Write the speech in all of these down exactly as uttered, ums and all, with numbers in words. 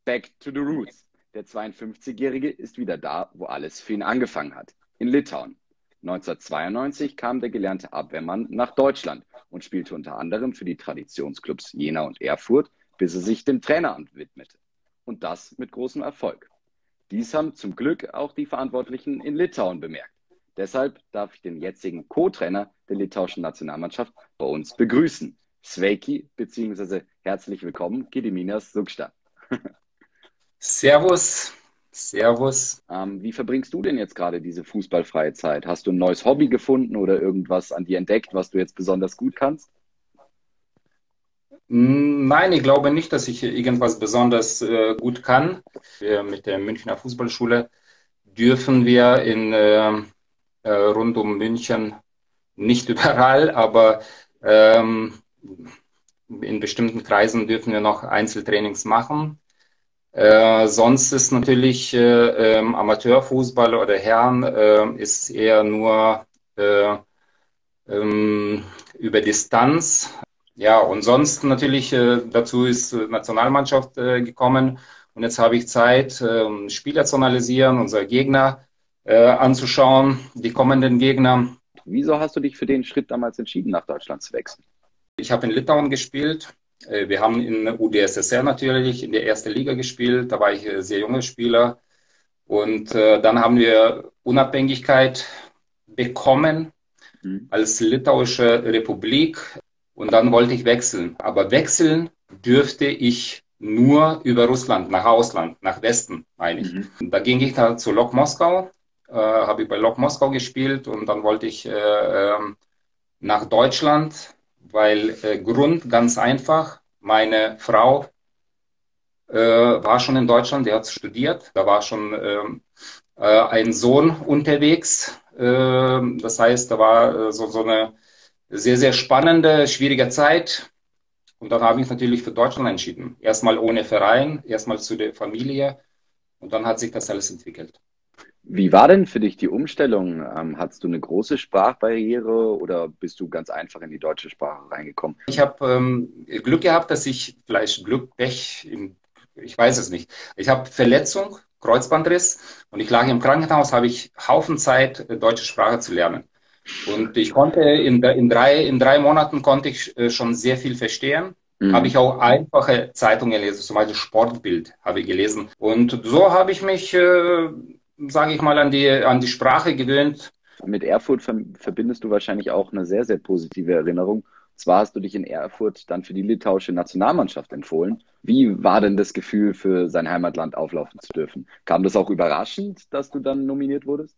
Back to the Roots. Der zweiundfünfzigjährige ist wieder da, wo alles für ihn angefangen hat, in Litauen. neunzehnhundertzweiundneunzig kam der gelernte Abwehrmann nach Deutschland und spielte unter anderem für die Traditionsclubs Jena und Erfurt, bis er sich dem Traineramt widmete. Und das mit großem Erfolg. Dies haben zum Glück auch die Verantwortlichen in Litauen bemerkt. Deshalb darf ich den jetzigen Co-Trainer der litauischen Nationalmannschaft bei uns begrüßen. Sveiki bzw. herzlich willkommen, Gediminas Suksta. Servus, Servus. Ähm, wie verbringst du denn jetzt gerade diese fußballfreie Zeit? Hast du ein neues Hobby gefunden oder irgendwas an dir entdeckt, was du jetzt besonders gut kannst? Nein, ich glaube nicht, dass ich irgendwas besonders äh, gut kann. Wir mit der Münchner Fußballschule dürfen wir in äh, äh, rund um München, nicht überall, aber ähm, in bestimmten Kreisen dürfen wir noch Einzeltrainings machen. Äh, sonst ist natürlich äh, ähm, Amateurfußball oder Herren äh, ist eher nur äh, ähm, über Distanz. Ja, und sonst natürlich äh, dazu ist äh, Nationalmannschaft äh, gekommen. Und jetzt habe ich Zeit, äh, um Spieler zu analysieren, unsere Gegner äh, anzuschauen, die kommenden Gegner. Wieso hast du dich für den Schritt damals entschieden, nach Deutschland zu wechseln? Ich habe in Litauen gespielt. Wir haben in U D S S R natürlich in der ersten Liga gespielt. Da war ich sehr junger Spieler. Und äh, dann haben wir Unabhängigkeit bekommen Mhm. als litauische Republik. Und dann wollte ich wechseln. Aber wechseln dürfte ich nur über Russland, nach Ausland, nach Westen, meine ich. Mhm. Da ging ich dann zu Lok Moskau, äh, habe ich bei Lok Moskau gespielt und dann wollte ich äh, äh, nach Deutschland, weil äh, Grund ganz einfach, meine Frau äh, war schon in Deutschland, die hat studiert, da war schon ähm, äh, ein Sohn unterwegs. Äh, das heißt, da war äh, so, so eine sehr, sehr spannende, schwierige Zeit. Und dann habe ich natürlich für Deutschland entschieden. Erstmal ohne Verein, erstmal zu der Familie. Und dann hat sich das alles entwickelt. Wie war denn für dich die Umstellung? Ähm, hattest du eine große Sprachbarriere oder bist du ganz einfach in die deutsche Sprache reingekommen? Ich habe ähm, Glück gehabt, dass ich, vielleicht Glück, Pech, im, ich weiß es nicht. Ich habe Verletzung, Kreuzbandriss und ich lag im Krankenhaus, habe ich Haufen Zeit, äh, deutsche Sprache zu lernen. Und ich konnte in, in, drei, in drei Monaten konnte ich äh, schon sehr viel verstehen. Mhm. Habe ich auch einfache Zeitungen gelesen, zum Beispiel Sportbild habe ich gelesen. Und so habe ich mich, äh, sage ich mal, an die, an die Sprache gewöhnt. Mit Erfurt ver verbindest du wahrscheinlich auch eine sehr, sehr positive Erinnerung. Zwar hast du dich in Erfurt dann für die litauische Nationalmannschaft empfohlen. Wie war denn das Gefühl, für sein Heimatland auflaufen zu dürfen? Kam das auch überraschend, dass du dann nominiert wurdest?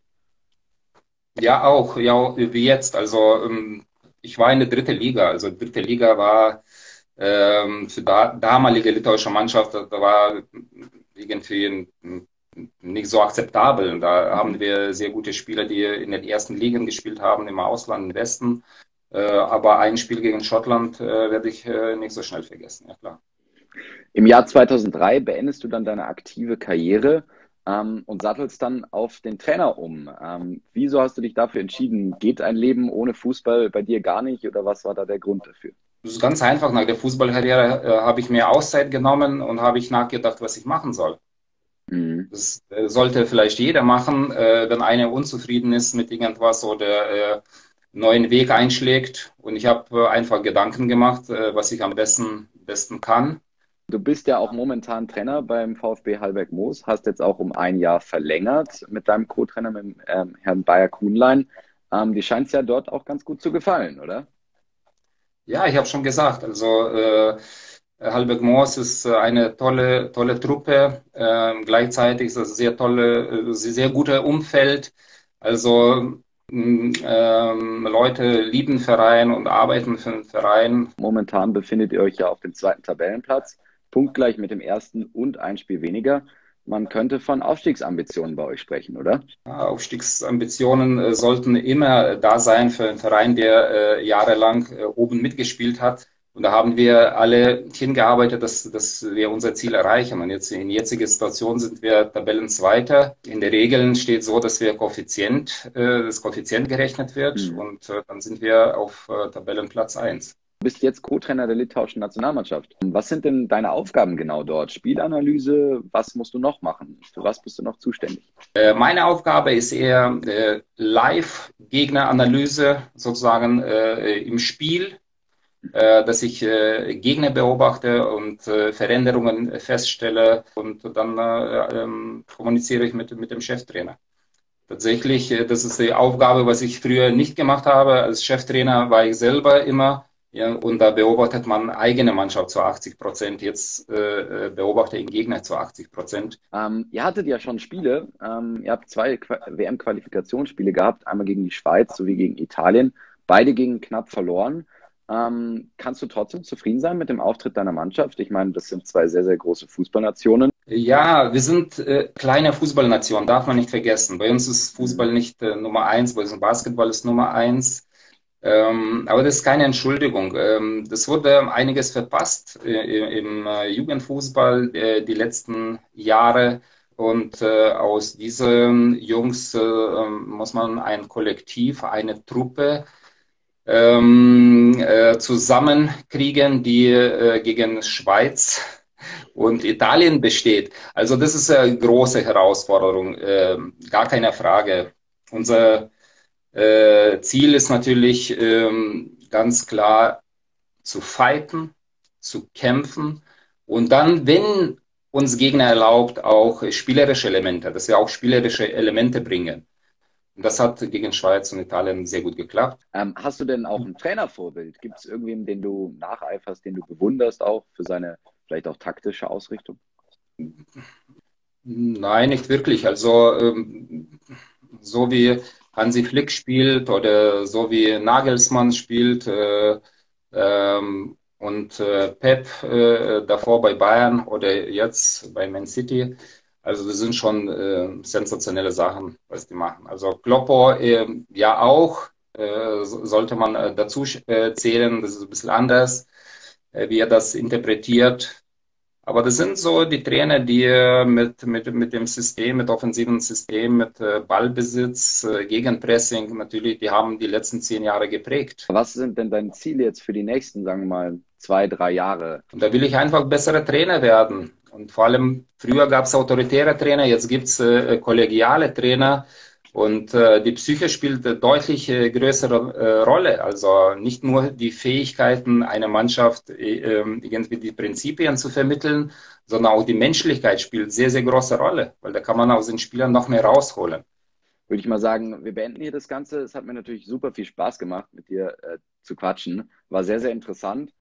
Ja, auch, ja, wie jetzt. Also ähm, ich war in der dritten Liga. Also dritte Liga war ähm, für da, damalige litauische Mannschaft, da, da war irgendwie ein, nicht so akzeptabel. Da haben wir sehr gute Spieler, die in den ersten Ligen gespielt haben, im Ausland, im Westen. Äh, aber ein Spiel gegen Schottland äh, werde ich äh, nicht so schnell vergessen, ja klar. Im Jahr zweitausenddrei beendest du dann deine aktive Karriere ähm, und sattelst dann auf den Trainer um. Ähm, wieso hast du dich dafür entschieden? Geht ein Leben ohne Fußball bei dir gar nicht oder was war da der Grund dafür? Das ist ganz einfach. Nach der Fußballkarriere äh, habe ich mir Auszeit genommen und habe ich nachgedacht, was ich machen soll. Mhm. Das äh, sollte vielleicht jeder machen, äh, wenn einer unzufrieden ist mit irgendwas oder äh, neuen Weg einschlägt. Und ich habe äh, einfach Gedanken gemacht, äh, was ich am besten, besten kann. Du bist ja auch momentan Trainer beim VfB Halberg-Moos, hast jetzt auch um ein Jahr verlängert mit deinem Co-Trainer, mit dem, ähm, Herrn Bayer-Kuhnlein. Ähm, dir scheint es ja dort auch ganz gut zu gefallen, oder? Ja, ich habe schon gesagt, also äh, Halberg-Moos ist äh, eine tolle, tolle Truppe. Ähm, gleichzeitig ist es ein sehr tolle, äh, sehr, sehr gutes Umfeld. Also mh, ähm, Leute lieben den Verein und arbeiten für den Verein. Momentan befindet ihr euch ja auf dem zweiten Tabellenplatz, punktgleich mit dem ersten und ein Spiel weniger. Man könnte von Aufstiegsambitionen bei euch sprechen, oder? Aufstiegsambitionen äh, sollten immer da sein für einen Verein, der äh, jahrelang äh, oben mitgespielt hat. Und da haben wir alle hingearbeitet, dass, dass wir unser Ziel erreichen. Und jetzt in jetziger Situation sind wir Tabellenzweiter. In der Regel steht so, dass wir Koeffizient, äh, das Koeffizient gerechnet wird. Mhm. Und äh, dann sind wir auf äh, Tabellenplatz eins. Du bist jetzt Co-Trainer der litauischen Nationalmannschaft. Was sind denn deine Aufgaben genau dort? Spielanalyse, was musst du noch machen? Für was bist du noch zuständig? Äh, meine Aufgabe ist eher äh, Live-Gegneranalyse sozusagen äh, im Spiel, äh, dass ich äh, Gegner beobachte und äh, Veränderungen feststelle und dann äh, ähm, kommuniziere ich mit, mit dem Cheftrainer. Tatsächlich, äh, das ist die Aufgabe, was ich früher nicht gemacht habe. Als Cheftrainer war ich selber immer, ja, und da beobachtet man eigene Mannschaft zu achtzig Prozent. Jetzt äh, beobachte ich den Gegner zu achtzig Prozent. Ähm, ihr hattet ja schon Spiele. Ähm, ihr habt zwei W M-Qualifikationsspiele gehabt, einmal gegen die Schweiz sowie gegen Italien. Beide gegen knapp verloren. Ähm, kannst du trotzdem zufrieden sein mit dem Auftritt deiner Mannschaft? Ich meine, das sind zwei sehr, sehr große Fußballnationen. Ja, wir sind äh, kleine Fußballnation, darf man nicht vergessen. Bei uns ist Fußball nicht äh, Nummer eins, bei uns Basketball ist Nummer eins. Ähm, aber das ist keine Entschuldigung. Ähm, das wurde einiges verpasst äh, im äh, Jugendfußball äh, die letzten Jahre. Und äh, aus diesen Jungs äh, muss man ein Kollektiv, eine Truppe ähm, äh, zusammenkriegen, die äh, gegen Schweiz und Italien besteht. Also das ist eine große Herausforderung, äh, gar keine Frage. Unser äh, Ziel ist natürlich ähm, ganz klar zu fighten, zu kämpfen und dann, wenn uns Gegner erlaubt, auch spielerische Elemente, dass wir auch spielerische Elemente bringen. Und das hat gegen Schweiz und Italien sehr gut geklappt. Ähm, hast du denn auch ein Trainervorbild? Gibt es irgendwen, den du nacheiferst, den du bewunderst, auch für seine vielleicht auch taktische Ausrichtung? Nein, nicht wirklich. Also ähm, so wie Hansi Flick spielt oder so wie Nagelsmann spielt äh, ähm, und äh, Pep äh, davor bei Bayern oder jetzt bei Man City. Also das sind schon äh, sensationelle Sachen, was die machen. Also Kloppo äh, ja auch, äh, so- sollte man äh, dazu äh, zählen. Das ist ein bisschen anders, äh, wie er das interpretiert. Aber das sind so die Trainer, die äh, mit, mit, mit dem System, mit offensiven System, mit äh, Ballbesitz, äh, Gegenpressing natürlich, die haben die letzten zehn Jahre geprägt. Was sind denn deine Ziele jetzt für die nächsten, sagen wir mal, zwei, drei Jahre? Und da will ich einfach bessere Trainer werden. Und vor allem, früher gab es autoritäre Trainer, jetzt gibt es äh, kollegiale Trainer. Und äh, die Psyche spielt eine deutlich äh, größere äh, Rolle. Also nicht nur die Fähigkeiten einer Mannschaft, äh, ähm, irgendwie die Prinzipien zu vermitteln, sondern auch die Menschlichkeit spielt sehr, sehr große Rolle, weil da kann man aus den Spielern noch mehr rausholen. Würde ich mal sagen, wir beenden hier das Ganze. Es hat mir natürlich super viel Spaß gemacht, mit dir äh, zu quatschen. War sehr, sehr interessant.